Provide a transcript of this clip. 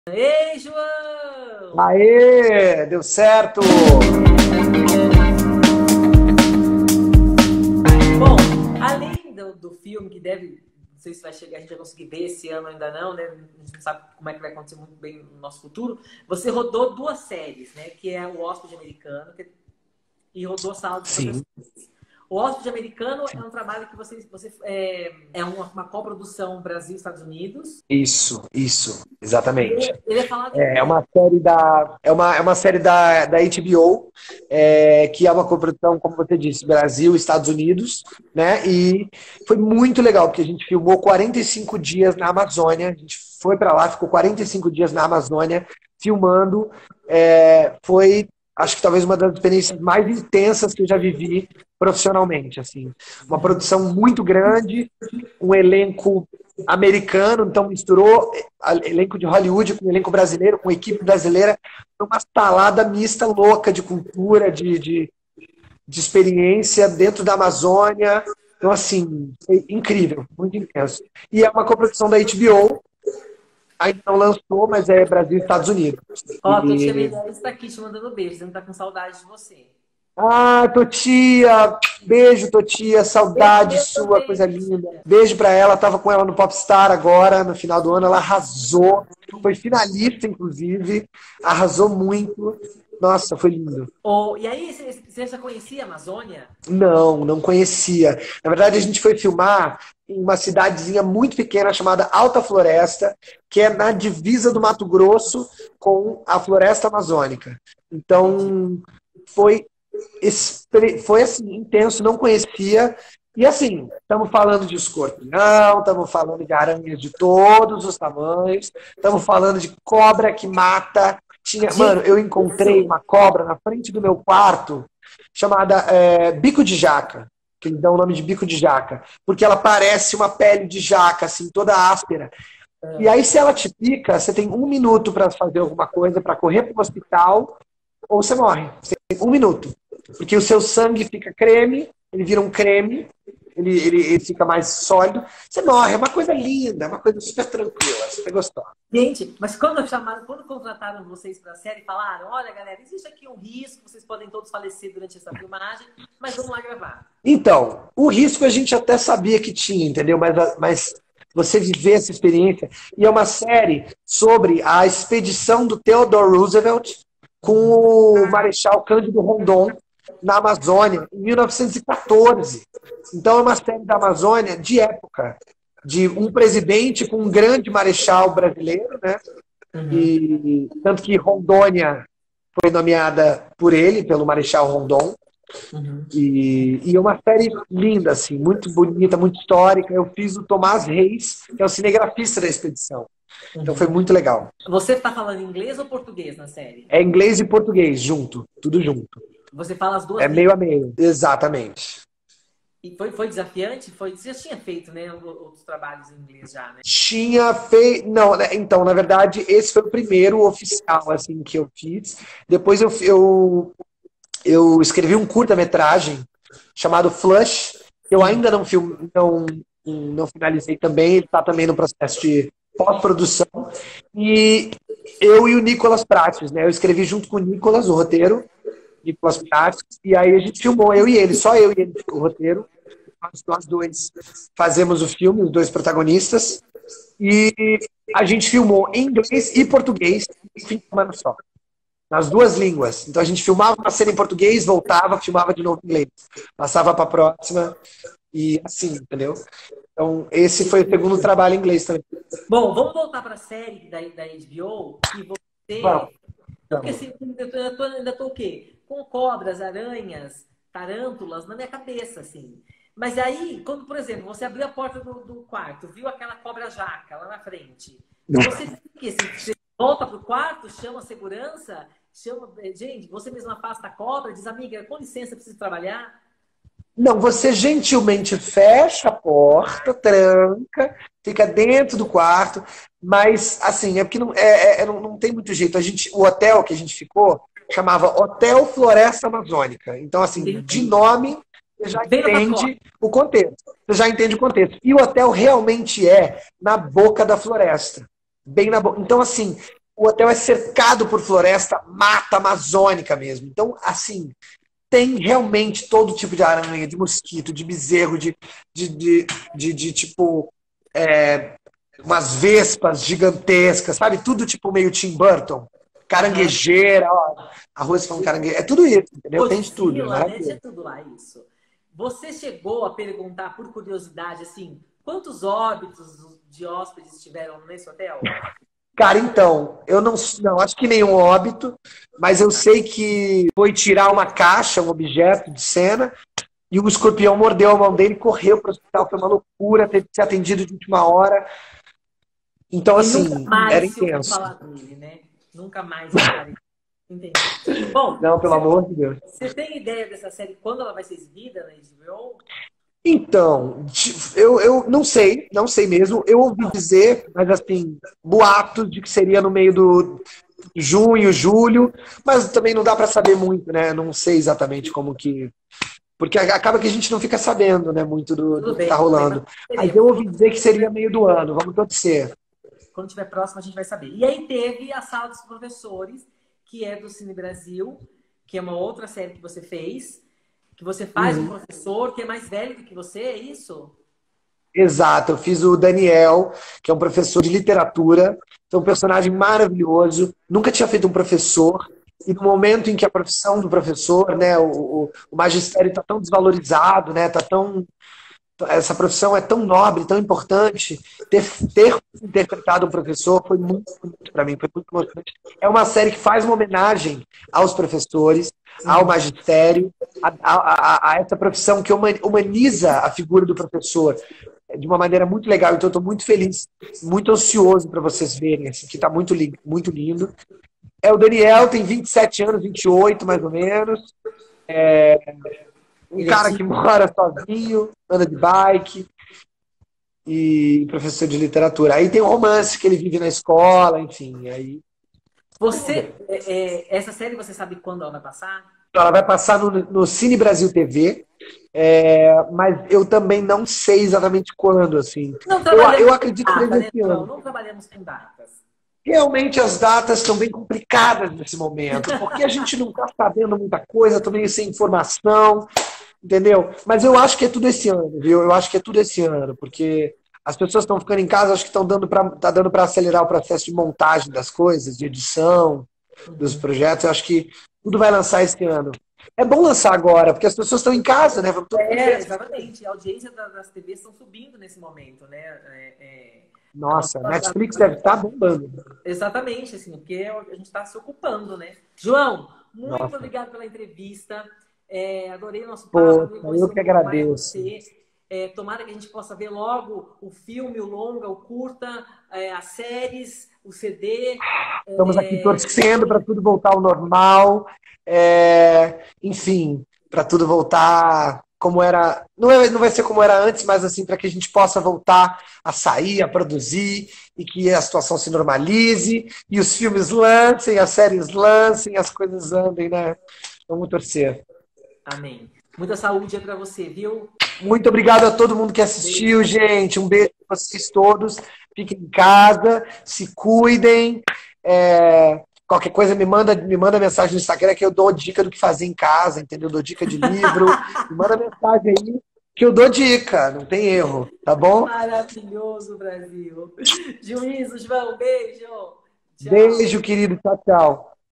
Ei, João! Aê, deu certo! Bom, além do filme, que deve, não sei se vai chegar, a gente vai conseguir ver esse ano ainda não, né? A gente não sabe como é que vai acontecer muito bem no nosso futuro. Você rodou duas séries, né? Que é o Hóspede Americano e rodou Sala dos Sim, Professores. O Hóspede Americano é um trabalho que é uma coprodução Brasil-Estados Unidos. isso, exatamente. Ele é falado em É inglês. uma série é uma série da HBO, que é uma coprodução, como você disse, Brasil, Estados Unidos, né? E foi muito legal, porque a gente filmou 45 dias na Amazônia, a gente foi para lá, ficou 45 dias na Amazônia filmando. Foi, acho que talvez uma das experiências mais intensas que eu já vivi profissionalmente, assim. Uma produção muito grande, um elenco americano, então misturou elenco de Hollywood com elenco brasileiro, com equipe brasileira, uma salada mista louca de cultura, de experiência dentro da Amazônia. Então, assim, foi incrível, muito intenso. E é uma coprodução da HBO, ainda não lançou, mas é Brasil e Estados Unidos. Ó, a tua tia E Meirelles está aqui te mandando beijo, dizendo que tá com saudade de você. Totia, beijo, Totia, saudade Eu sua, também, coisa linda. Beijo pra ela, tava com ela no Popstar agora, no final do ano, ela arrasou, foi finalista, inclusive, arrasou muito. Nossa, foi lindo. oh, e aí, você já conhecia a Amazônia? Não, não conhecia. Na verdade, a gente foi filmar em uma cidadezinha muito pequena chamada Alta Floresta, que é na divisa do Mato Grosso com a Floresta Amazônica. Entendi. Então, foi foi assim, intenso, não conhecia. E assim, estamos falando de escorpião, estamos falando de aranhas de todos os tamanhos, estamos falando de cobra que mata. Mano, Gente, eu encontrei uma cobra na frente do meu quarto chamada bico de jaca, que eles dão o nome de bico de jaca, porque ela parece uma pele de jaca, assim, toda áspera. E aí, se ela te pica, você tem 1 minuto para fazer alguma coisa, para correr para o hospital, ou você morre. Você tem 1 minuto. Porque o seu sangue fica creme, ele vira um creme, ele fica mais sólido. Você morre. É uma coisa linda, é uma coisa super tranquila, super gostosa. gente, mas quando contrataram vocês para a série, falaram: olha, galera, existe aqui um risco, vocês podem todos falecer durante essa filmagem, mas vamos lá gravar. Então, o risco a gente até sabia que tinha, entendeu? Mas você viver essa experiência. E é uma série sobre a expedição do Theodore Roosevelt com o Marechal Cândido Rondon na Amazônia, em 1914. Então, é uma série da Amazônia de época, de um presidente com um grande marechal brasileiro, né? Uhum. E tanto que Rondônia foi nomeada por ele, pelo Marechal Rondon. Uhum. E é uma série linda, assim, muito bonita, muito histórica. Eu fiz o Tomás Reis, que é o cinegrafista da expedição. Então foi Uhum. muito legal. Você está falando inglês ou português na série? É inglês e português junto, tudo junto. Você fala as duas É línguas. meio a meio. Exatamente. E foi desafiante? Você já tinha feito, né, outros trabalhos em inglês já, né? Tinha feito. Não, né? Então, na verdade, esse foi o primeiro oficial assim, que eu fiz. Depois eu escrevi um curta-metragem chamado Flush. Eu Sim. ainda não finalizei também. Ele está também no processo de pós-produção. E eu e o Nicolas Prates, né? Eu escrevi junto com o Nicolas o roteiro, Nicolas Prates, e aí a gente filmou, eu e ele, só eu e ele ficou o roteiro. Nós dois fazemos o filme, os dois protagonistas, e a gente filmou em inglês e português em fim de semana só, nas duas línguas. Então a gente filmava uma cena em português, voltava, filmava de novo em inglês, passava para a próxima, e assim, entendeu? Então esse foi o segundo trabalho em inglês também. Bom, vamos voltar para a série da HBO, que Vamos, você... Não, porque vamos. assim, eu ainda tô o quê? Com cobras, aranhas, tarântulas na minha cabeça, assim. Mas aí, quando, por exemplo, você abriu a porta do quarto, viu aquela cobra jaca lá na frente, você fica assim, você volta pro quarto, chama a segurança, chama. Gente, você mesmo afasta a cobra, diz, amiga, com licença, preciso trabalhar. Não, você gentilmente fecha a porta, tranca, fica dentro do quarto, mas assim, é porque não tem muito jeito. O hotel que a gente ficou chamava Hotel Floresta Amazônica. Então, assim, de Entendi. nome, você já Bem no pacote. entende o contexto. Você já entende o contexto. E o hotel realmente é na boca da floresta. Bem na boca. Então, assim, o hotel é cercado por floresta, mata amazônica mesmo. Então, assim, tem realmente todo tipo de aranha, de mosquito, de bezerro, tipo, umas vespas gigantescas, sabe? Tudo tipo meio Tim Burton. Aham. Caranguejeira, ó, arroz com caranguejo. É tudo isso, entendeu? Tem de tudo, é Godzilla, né? Tinha maravilhoso. tudo lá, isso. Você chegou a perguntar, por curiosidade, assim, quantos óbitos de hóspedes tiveram nesse hotel? Cara, então, eu não acho que nenhum óbito, mas eu sei que foi tirar uma caixa, um objeto de cena, e o escorpião mordeu a mão dele e correu para o hospital. Foi uma loucura, teve que ser atendido de última hora. Então, E nunca assim, era mais se ouviu intenso. falar dele, né? Nunca mais apareceu. Entendi. Bom, Não, pelo amor de Deus. você tem ideia dessa série quando ela vai ser exibida na HBO? Então, eu não sei mesmo. Eu ouvi dizer, mas assim, boatos de que seria no meio do junho, julho, mas também não dá para saber muito, né? Não sei exatamente como que. Porque acaba que a gente não fica sabendo, né, muito do Tudo que tá bem, tudo bem, mas rolando. Mas eu teremos. ouvi dizer que seria meio do ano, vamos torcer. Quando tiver próximo, a gente vai saber. E aí teve a Sala dos Professores, que é do Cine Brasil, que é uma outra série que você fez, que você faz um Uhum. professor que é mais velho do que você, é isso? Exato, eu fiz o Daniel, que é um professor de literatura, é um personagem maravilhoso, nunca tinha feito um professor, e no momento em que a profissão do professor, né, o magistério está tão desvalorizado, né, essa profissão é tão nobre, tão importante, ter interpretado um professor foi muito para mim, foi muito importante. É uma série que faz uma homenagem aos professores, ao Uhum. magistério, a essa profissão que humaniza a figura do professor de uma maneira muito legal. Então, eu estou muito feliz, muito ansioso para vocês verem, assim, que está muito lindo. É o Daniel, tem 27 anos, 28 mais ou menos. Um Ele é cara que tímido. mora sozinho, anda de bike e professor de literatura. Aí tem o romance que ele vive na escola, enfim. Aí Você, essa série você sabe quando ela vai passar? ela vai passar no Cine Brasil TV, mas eu também não sei exatamente quando, assim. Não Eu trabalhamos com acredito que data, seja né, esse João? ano. Não trabalhamos com datas. Realmente as datas estão bem complicadas nesse momento, porque a gente não está sabendo muita coisa, estou meio sem informação, entendeu? Mas eu acho que é tudo esse ano, viu? Eu acho que é tudo esse ano, porque as pessoas estão ficando em casa, acho que tá dando para acelerar o processo de montagem das coisas, de edição dos Uhum. projetos. Eu acho que tudo vai lançar esse ano. É bom lançar agora, porque as pessoas estão em casa, né? Vamos todo mundo ver. Exatamente. A audiência das TVs estão subindo nesse momento, né? A nossa, Nossa, Netflix deve estar bombando. exatamente, assim, porque a gente está se ocupando, né? João, muito Nossa, obrigado pela entrevista. Adorei o nosso papo, poxa, adorei eu conhecer um que pouco mais de agradeço. você. Tomara que a gente possa ver logo o filme, o longa, o curta, as séries, o CD. Estamos aqui É, torcendo para tudo voltar ao normal. Enfim, para tudo voltar como era. Não vai ser como era antes, mas assim, para que a gente possa voltar a sair, a produzir e que a situação se normalize e os filmes lancem, as séries lancem, as coisas andem, né? Vamos torcer. amém. Muita saúde aí para você, viu? Muito obrigado a todo mundo que assistiu, Beijo. gente. Um beijo para vocês todos. Fiquem em casa, se cuidem. Qualquer coisa me manda mensagem no Instagram que eu dou dica do que fazer em casa, entendeu? Eu dou dica de livro. Me manda mensagem aí que eu dou dica, não tem erro, tá bom? Maravilhoso, Brasil. Juízo, João. Beijo. Tchau. Beijo, querido. Tchau, tchau.